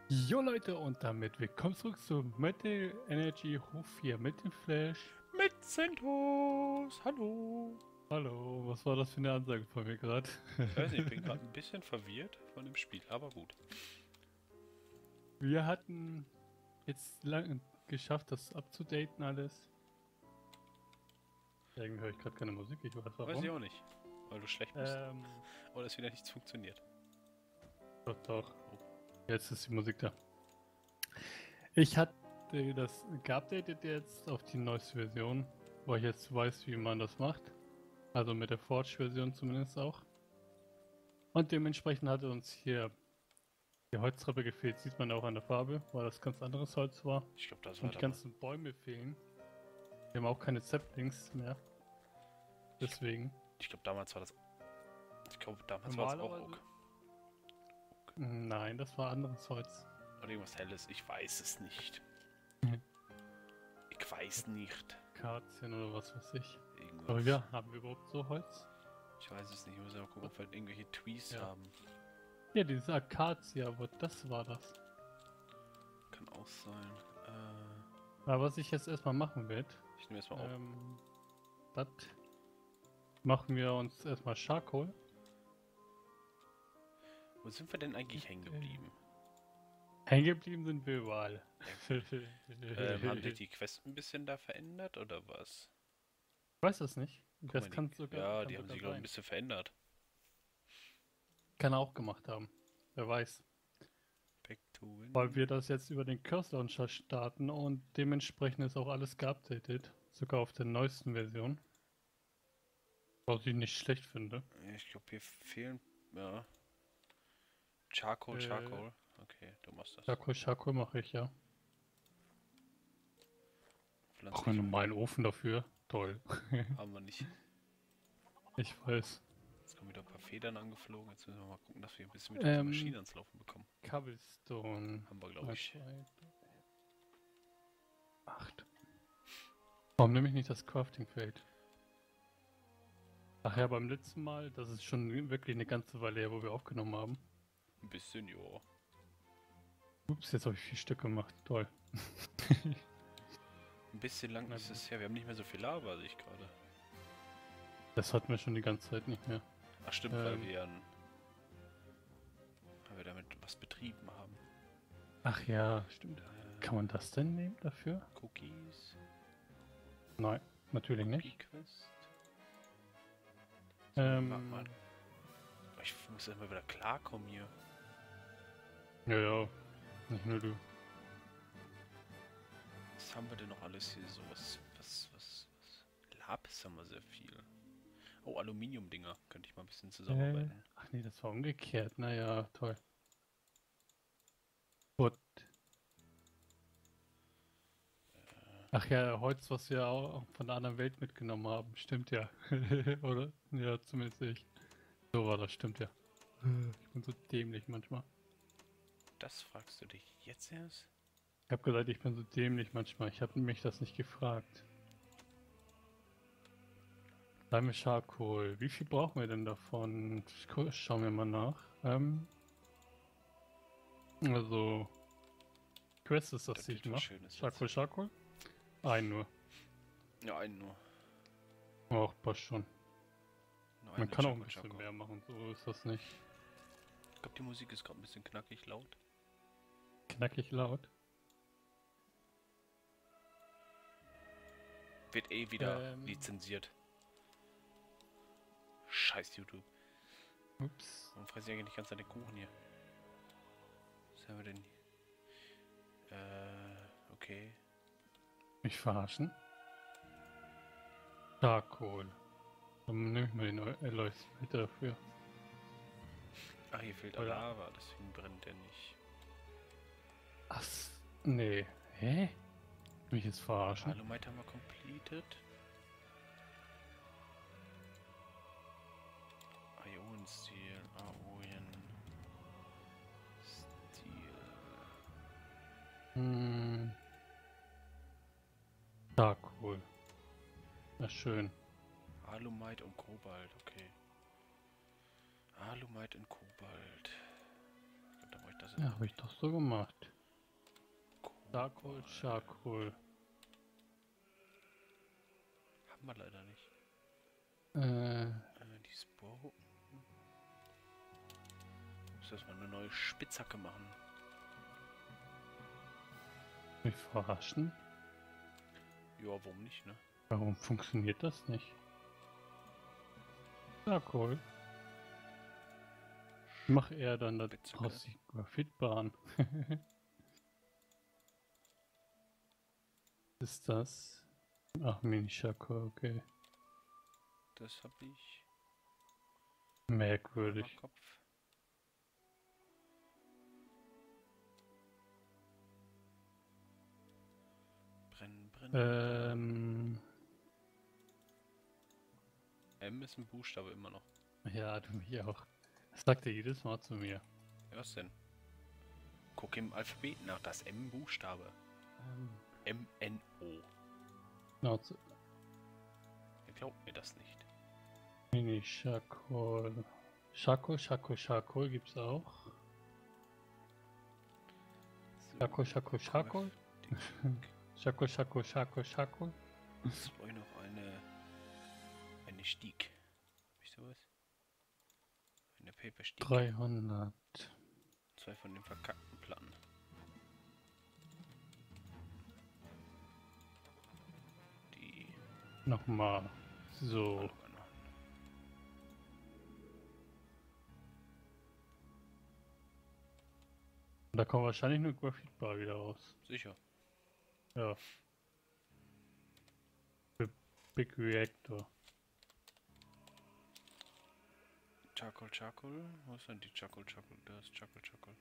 Jo Leute, und damit willkommen zurück zu Metal Energy Hof 4 mit dem Flash. Mit Centos! Hallo! Hallo, was war das für eine Ansage von mir gerade? Ich weiß nicht, ich bin gerade ein bisschen verwirrt von dem Spiel, aber gut. Wir hatten jetzt lang geschafft, das abzudaten alles. Irgendwie höre ich gerade keine Musik, ich weiß Weiß ich warum. auch nicht. Weil du schlecht bist? Ähm, Oder es wieder nichts funktioniert? doch, doch, Oh, jetzt ist die Musik da. Ich hatte das geupdatet jetzt auf die neueste Version, weil ich jetzt weiß, wie man das macht. Also mit der Forge-Version zumindest auch. Und dementsprechend hatte uns hier die Holztreppe gefehlt, sieht man auch an der Farbe, weil das ganz anderes Holz war. ich glaube, das war Und die damals. ganzen Bäume fehlen. Wir haben auch keine Saplings mehr. Ich, Deswegen. ich glaube, damals war das. Ich glaube, damals war es auch Normalerweise. Oak. Nein, das war anderes Holz. Oder irgendwas Helles. Ich weiß es nicht. Mhm. Ich weiß nicht. Akazien oder was weiß ich. Aber Irgendwas. ja, haben wir überhaupt so Holz? Ich weiß es nicht. Ich muss mal gucken, ob wir irgendwelche Tweets Ja. haben. Ja, diese Akazie, aber das war das. Kann auch sein. Aber was ich jetzt erstmal machen werde, Ich nehme erstmal auf. das machen wir uns erstmal Charcoal. Wo sind wir denn eigentlich hängen geblieben? Hängen geblieben sind wir überall. Haben die die Quest ein bisschen da verändert oder was? Ich weiß das nicht. Guck Das mal, die, kann sogar, ja, kann die haben sogar sie, glaube ich, ein sein. bisschen verändert. Kann er auch gemacht haben. Wer weiß. Back to Weil Win. wir das jetzt über den Curse Launcher starten und dementsprechend ist auch alles geupdatet. Sogar auf der neuesten Version. Was ich nicht schlecht finde. Ich glaube, hier fehlen. Ja. Charcoal, Äh, Charcoal. Okay, du machst das. Charcoal mache ich ja. Auch einen Pflanzliche normalen Ofen dafür. Toll. haben wir nicht. Ich weiß. Jetzt kommen wieder ein paar Federn angeflogen. Jetzt müssen wir mal gucken, dass wir ein bisschen mit unserer Ähm, Maschine ans Laufen bekommen. Cobblestone. Haben wir, glaube 2, ich. 2, 8. Warum nehme ich nicht das Crafting-Feld? Ach ja, beim letzten Mal, das ist schon wirklich eine ganze Weile her, wo wir aufgenommen haben. Ein bisschen, jo. Ups, jetzt habe ich 4 Stück gemacht. Toll. Ein bisschen lang Na ist gut. es her. Wir haben nicht mehr so viel Lava, sehe ich gerade. Das hatten wir schon die ganze Zeit nicht mehr. Ach, stimmt, weil wir damit was betrieben haben. Ach ja, stimmt. Kann man das denn nehmen dafür? Cookies. Nein, natürlich Copy nicht. Quest. Warte mal. Ähm, Ich muss erstmal wieder klarkommen hier. ja, ja, nicht nur du. Was haben wir denn noch alles hier so? Was? Lapis haben wir sehr viel. Oh, Aluminium-Dinger. Könnte ich mal ein bisschen zusammenarbeiten. Ach nee, das war umgekehrt. Naja, toll. Gut. Ach ja, Holz, was wir auch von der anderen Welt mitgenommen haben. Stimmt ja. Oder? Ja, zumindest ich. So war das, stimmt ja. Ich bin so dämlich manchmal. Das fragst du dich jetzt erst? Ich habe gesagt, ich bin so dämlich manchmal. Ich habe mich das nicht gefragt. Slime Charcoal. Wie viel brauchen wir denn davon? Schauen wir mal nach. Also, Quest ist das, Das die ich wird was mache. Schönes jetzt. Charcoal. Einen nur. Ja, einen nur. Auch passt schon. Nur Man eine kann auch ein Choco bisschen Choco. mehr machen, so ist das nicht. Ich glaube, die Musik ist gerade ein bisschen knackig laut. Knackig laut. Wird eh wieder Ähm, lizenziert. Scheiß YouTube. ups. Warum fresse ich eigentlich die ganze Zeit den Kuchen hier? Was haben wir denn? Okay. Mich verarschen. Charcoal. Dann nehme ich mal den Aloys mit dafür. Ach, hier fehlt Oder? Lava, deswegen brennt der nicht. Ach, nee. Hä? Mich jetzt verarschen? Alumite haben wir completed. Ionenstil, Aoyen. Stil. Hm. Charcoal. Na schön. Alumite und Kobalt, okay. Alumite und Kobalt. Da brauche ich das Ja, habe ich doch so gemacht. Charcoal. Charcoal. Haben wir leider nicht. Äh, Die Spore. Muss erstmal eine neue Spitzhacke machen. mich verarschen? Ja, warum nicht, ne? Warum funktioniert das nicht? Charcoal. Ich mach eher dann das Spitzhacke. aus die Graphitbahn. Ist das? Ach, Mini-Charcoal, okay. Das habe ich. Merkwürdig. Kopf. Brennen, brennen. M ist ein Buchstabe immer noch. Ja, du mich auch. Das sagt er jedes Mal zu mir. Ja, was denn? Guck im Alphabet nach, das M-Buchstabe. M-N-O. Schnauze. Ihr glaubt mir das nicht. Mini-Charcoal. Charcoal gibt's auch. So, Charcoal. Charcoal. jetzt brauche ich noch eine Stieg. Hab ich sowas? Eine Paper-Stieg. 300. 2 von den verkackten Platten. Die Nochmal. So. alle mal noch. Da kommt wahrscheinlich nur Graphitbar wieder raus. Sicher. Ja. Big Reactor. Charcoal. Wo ist denn die Charcoal? Da ist Charcoal.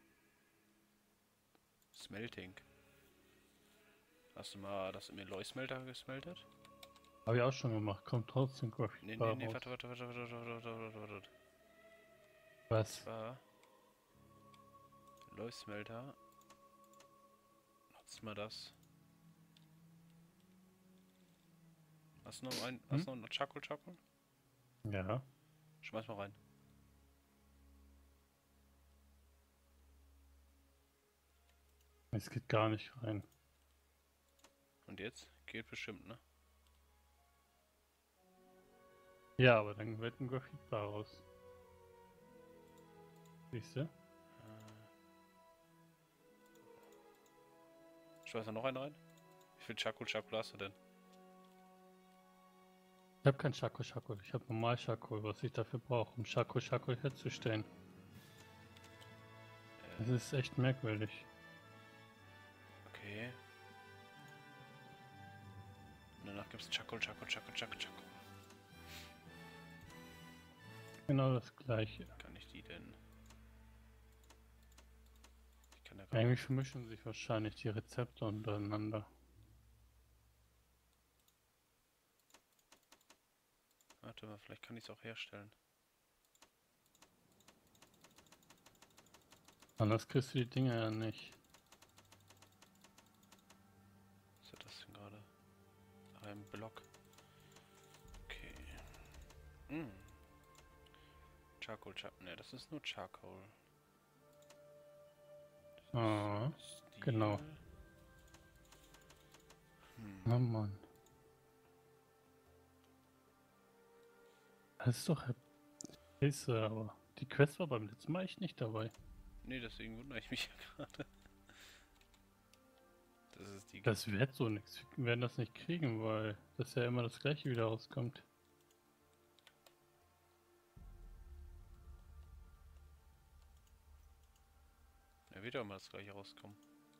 Smelting. Hast du mal das im Alloy-Smelter gesmeltet? Habe ich auch schon gemacht. Kommt trotzdem Graphitbar Nee, raus. warte. Was? Das war Alloy-Smelter. Nutzt mal das. Hast du noch hast du noch Charcoal? Ja. Schmeiß mal rein. Es geht gar nicht rein. Und jetzt? Geht bestimmt, ne? Ja, aber dann wird ein Graphitbar raus. Siehst du? Schmeiß da noch einen rein? Wie viel Charcoal hast du denn? Ich habe kein Charcoal. Ich habe normal Charcoal, was ich dafür brauche, um Charcoal herzustellen. Das ist echt merkwürdig. Okay. Und danach gibt's Charcoal. Genau das gleiche. Kann ich die denn? Ich kann ja gar Eigentlich vermischen sich wahrscheinlich die Rezepte untereinander. Warte mal, vielleicht kann ich es auch herstellen. Anders kriegst du die Dinger ja nicht. Was ist das denn gerade? Ein Block. Okay. Charcoal. Ne, das ist nur Charcoal. Ah, Stil. genau. Oh Mann. Das ist doch Scheiße, aber die Quest war beim letzten Mal echt nicht dabei. Nee, deswegen wundere ich mich ja gerade. Das ist die. Das wird so nichts. Wir werden das nicht kriegen, weil das ja immer das gleiche wieder rauskommt. Ja, wird ja immer das gleiche rauskommen.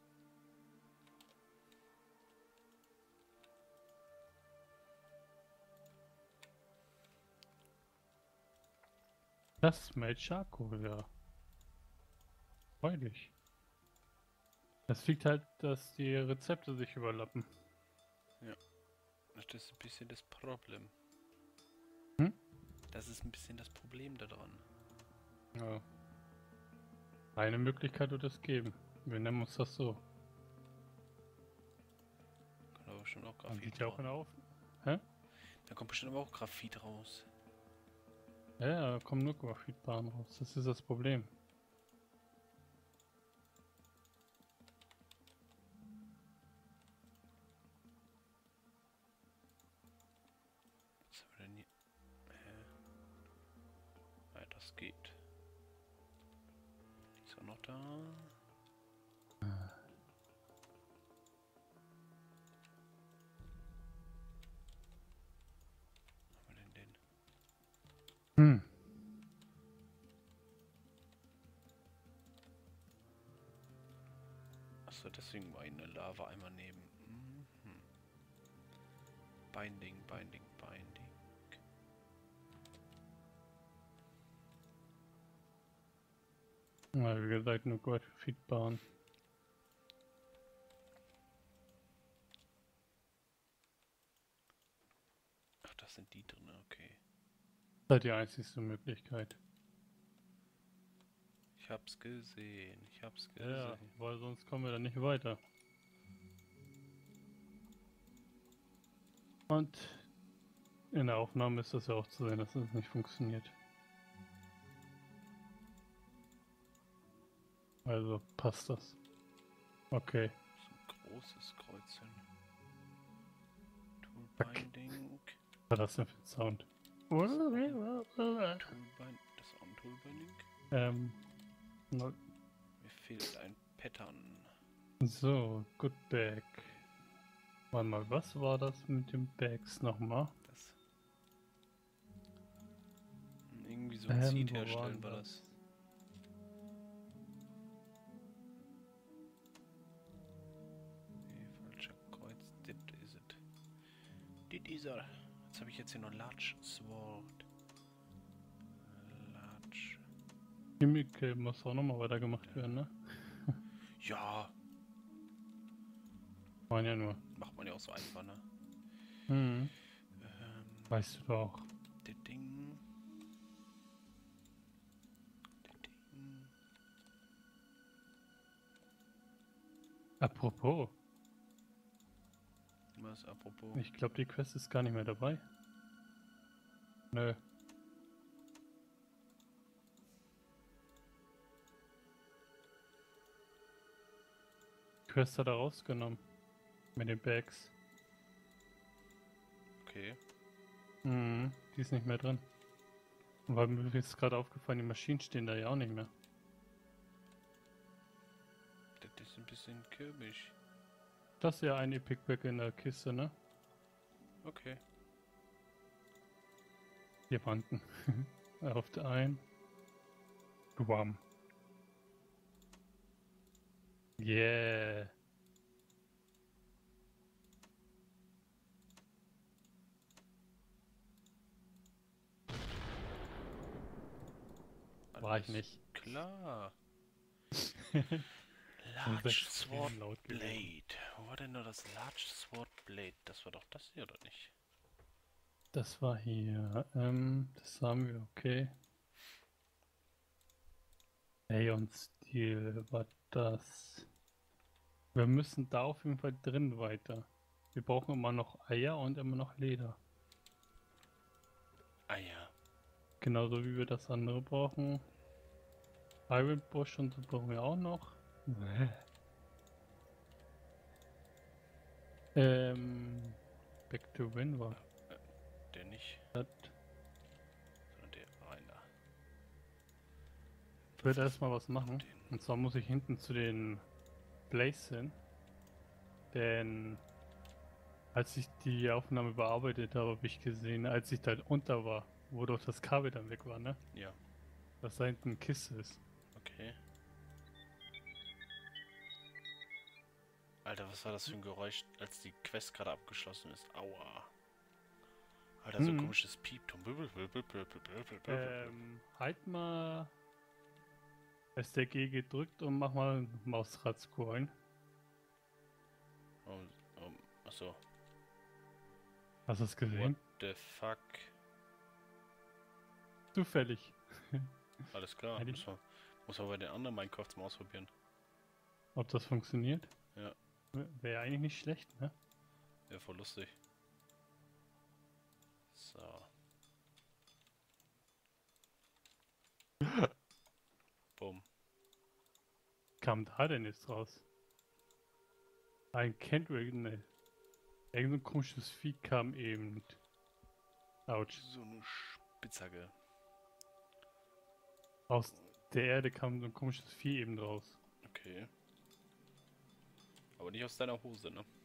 Das schmeckt Charcoal, ja. Freudig. Es liegt halt, dass die Rezepte sich überlappen. Das ist ein bisschen das Problem. Hm? Das ist ein bisschen das Problem daran. Ja. Eine Möglichkeit wird es geben. Wir nennen uns das so. Kann aber bestimmt auch Man Graphit sieht ja auch raus. in Da kommt bestimmt aber auch Graphit raus. Ja, da kommen nur Graphitbahnen raus. Das ist das Problem. Was haben wir denn hier? Ja, das geht. Die ist auch noch da. Was haben wir denn den? Hm. Achso, deswegen war eine Lava einmal nehmen. Mhm. Binding, Binding, Binding. Ja, wie gesagt, nur Gott verfügbar. Ach, das sind die drin, okay. Das ist die einzigste Möglichkeit. Ich hab's gesehen, ich hab's Ja, gesehen. weil sonst kommen wir dann nicht weiter. Und in der Aufnahme ist das ja auch zu sehen, dass es nicht funktioniert. Also passt das. Okay. So ein großes Kreuzchen. Zack. Toolbinding. Was war das denn für ein Sound? Toolbind. Das ist auch ein Toolbinding. No. Mir fehlt ein Pattern. So, good bag. Warte mal, was war das mit den Bags nochmal? Das. Irgendwie so ein Seed wo herstellen war das. Nee, falscher Kreuz. This is it. This is er. Jetzt habe ich jetzt hier noch Large Sword. Large. Chemical muss auch nochmal weitergemacht werden, ne? Ja, Waren ja nur. macht man ja auch so einfach, ne? Hm. Weißt du doch. Das Ding. Das Ding. Apropos, Was apropos? ich glaube, die Quest ist gar nicht mehr dabei. Nö. Quest hat er rausgenommen. Mit den Bags. Okay. Mhm, die ist nicht mehr drin. Weil mir ist gerade aufgefallen, die Maschinen stehen da ja auch nicht mehr. Das ist ein bisschen komisch. Das ist ja ein Epic Bag in der Kiste, ne? Okay. Diamanten. Auf der einen. Guam. Yeah. War ich Alles nicht. Klar. Das ist Large extrem Sword laut gewesen. Blade. Wo war denn nur das Large Sword Blade? Das war doch das hier, oder nicht? Das war hier. Das haben wir, okay. Aeon Steel war das. Wir müssen da auf jeden Fall drin weiter. Wir brauchen immer noch Eier und immer noch Leder. Ah ja. Genauso wie wir das andere brauchen. Iron Bush und so brauchen wir auch noch. Back to Win war Der nicht, das. sondern der einer. Ich würde erstmal was machen. Den. Und zwar muss ich hinten zu den Blaze hin. Denn als ich die Aufnahme bearbeitet habe, habe ich gesehen, als ich da unter war, wo doch das Kabel dann weg war, ne? Ja. Dass da hinten eine Kiste ist. Okay. Alter, was war das für ein Geräusch, als die Quest gerade abgeschlossen ist? Aua. Alter, so ein komisches Piepton. Halt mal STG gedrückt und mach mal Mausrad scrollen. Achso. Hast du es gesehen? What the fuck? Zufällig. Alles klar. Heidi? Muss man bei den anderen Minecrafts mal ausprobieren. Ob das funktioniert? Ja. Wäre eigentlich nicht schlecht, ne? Wäre voll lustig. So. Bumm. Kam da denn jetzt raus? Ein Kendrick, ne. Irgend so ein komisches Vieh kam eben. Autsch. So eine Spitzhacke. Aus der Erde kam so ein komisches Vieh eben draus. Okay. Aber nicht aus deiner Hose, ne?